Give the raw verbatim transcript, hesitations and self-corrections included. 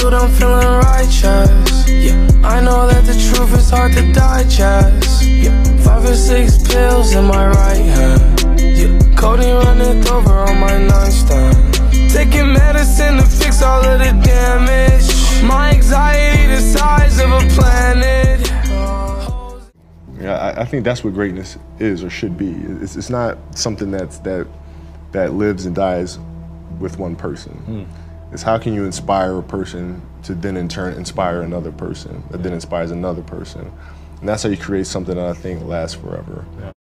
dude, I'm feeling righteous. Yeah, I know that the truth is hard to digest. Yeah, five or six pills in my right hand. Yeah, codeine running over on my nightstand. Taking medicine to fix all of the damage. My anxiety the size of a planet. Yeah, I, I think that's what greatness is or should be. It's, it's not something that's that that lives and dies with one person. Mm. It's how can you inspire a person to then in turn inspire another person that then inspires another person. And that's how you create something that I think lasts forever. Yeah.